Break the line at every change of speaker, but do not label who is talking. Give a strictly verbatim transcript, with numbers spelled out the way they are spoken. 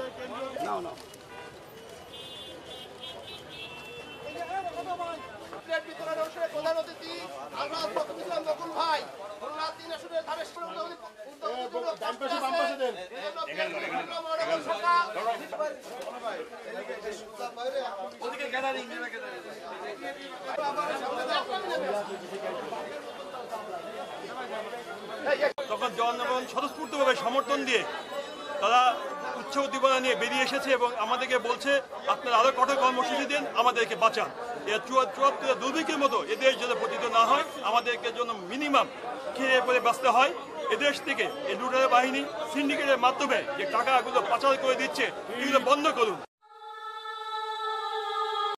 নাও নাও প্রধান অতিথি আমরা নকুল ভাই তিন আসনের ধামেশ্বর
তখন জনগণ স্বতঃস্ফূর্তভাবে সমর্থন দিয়ে তারা উচ্চ উদ্দীপনা নিয়ে বেরিয়ে এসেছে এবং আমাদেরকে বলছে আপনারা আরো কঠোর কর্মসূচি দিন, আমাদেরকে বাঁচান। এরা চুয়াত্তর দুর্ভিক্ষের মতো এদেশ যাতে পতিত না হয়, আমাদেরকে জন্য মিনিমাম খেয়ে পরে বাঁচতে হয়। এদেশ থেকে এই লুটেরা বাহিনী সিন্ডিকেটের মাধ্যমে যে টাকাগুলো পাচার করে দিচ্ছে এগুলো বন্ধ করুন।